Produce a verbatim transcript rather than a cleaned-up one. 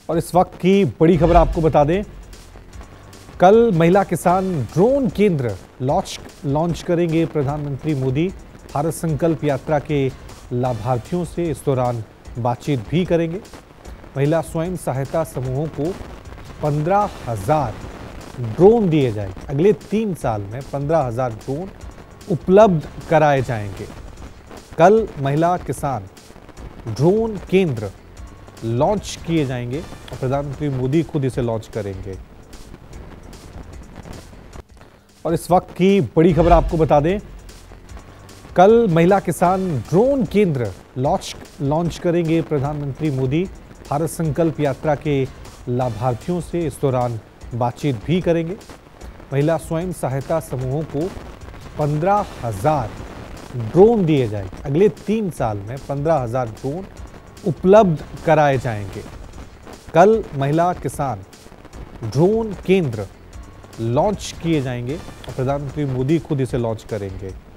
और इस वक्त की बड़ी खबर आपको बता दें, कल महिला किसान ड्रोन केंद्र लॉन्च लॉन्च करेंगे प्रधानमंत्री मोदी। भारत संकल्प यात्रा के लाभार्थियों से इस दौरान बातचीत भी करेंगे। महिला स्वयं सहायता समूहों को पंद्रह हजार ड्रोन दिए जाएंगे। अगले तीन साल में पंद्रह हजार ड्रोन उपलब्ध कराए जाएंगे। कल महिला किसान ड्रोन केंद्र लॉन्च किए जाएंगे और प्रधानमंत्री मोदी खुद इसे लॉन्च करेंगे। और इस वक्त की बड़ी खबर आपको बता दें, कल महिला किसान ड्रोन केंद्र लॉन्च लॉन्च करेंगे प्रधानमंत्री मोदी। भारत संकल्प यात्रा के लाभार्थियों से इस दौरान बातचीत भी करेंगे। महिला स्वयं सहायता समूहों को पंद्रह हजार ड्रोन दिए जाएंगे। अगले तीन साल में पंद्रह हजार ड्रोन उपलब्ध कराए जाएंगे। कल महिला किसान ड्रोन केंद्र लॉन्च किए जाएंगे और प्रधानमंत्री मोदी खुद इसे लॉन्च करेंगे।